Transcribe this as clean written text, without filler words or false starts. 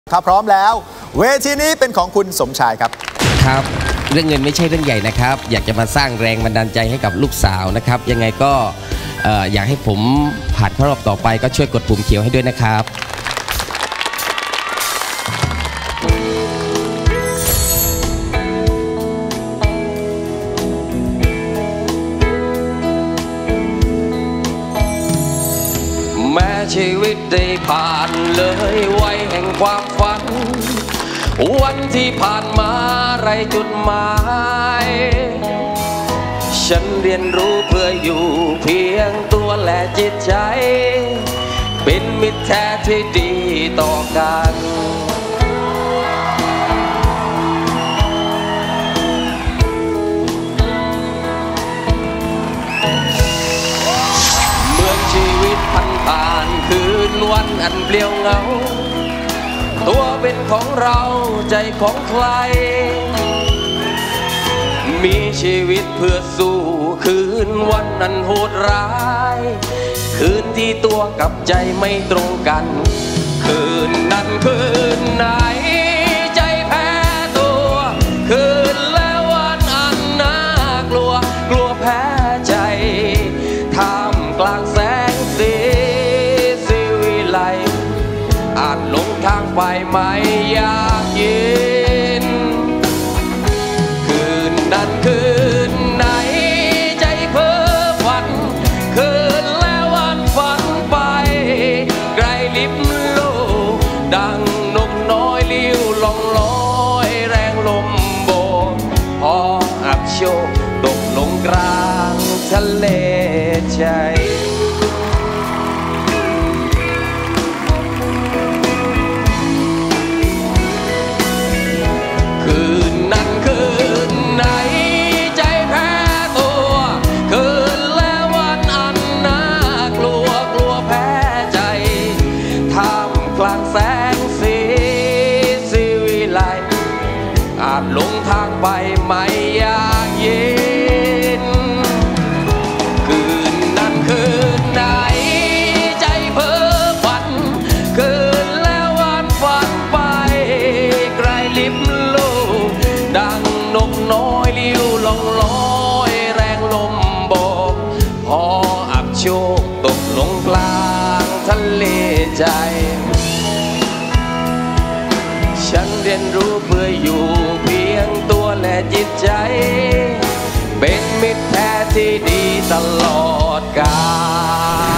ถ้าพร้อมแล้วเวทีนี้เป็นของคุณสมชายครับครับเรื่องเงินไม่ใช่เรื่องใหญ่นะครับอยากจะมาสร้างแรงบันดาลใจให้กับลูกสาวนะครับยังไงก็อยากให้ผมผ่านเข้ารอบต่อไปก็ช่วยกดปุ่มเขียวให้ด้วยนะครับแม้ชีวิตได้ผ่านเลยวัยแห่งความฝันวันที่ผ่านมาไรจุดหมายฉันเรียนรู้เพื่ออยู่เพียงตัวและจิตใจเป็นมิตรแท้ที่ดีต่อกันเมื่อชีวิตผ่านคืนวันอันเปลี่ยวเหงาตัวเป็นของเราใจของใครมีชีวิตเพื่อสู้คืนวันนั้นโหดร้ายคืนที่ตัวกับใจไม่ตรงกันคืนนั้นคืนไหนใจแพ้ตัวคืนแล้ววันอันน่ากลัวกลัวแพ้ใจท่ามกลางแสงสีวิไลอาจหลงทางไปไม่อยากยินคืนนั้นคืนไหนใจเพ้อฝันคืนแล้ววันฝันไปไกลลิบโลดังนกน้อยลิ้วล่องลอยแรงลมโบกพออับโชคตกลงกลางทะเลใจคืนนั้นคืนไหนใจแพ้ตัวคืนแล้ววันอันน่ากลัวกลัวแพ้ใจท่ามกลางแสงสีวิไลอาจหลงทางไปไม่อยากยินคืนนั้นคืนไหนใจเพ้อฝันคืนแล้ววันฝันไปไกลลิบดังนกน้อยลิ้วล่องลอยแรงลมโบกพออับโชคตกลงกลางทะเลใจฉันเรียนรู้เพื่ออยู่เพียงตัวและจิตใจเป็นมิตรแท้ที่ดีตลอดกาล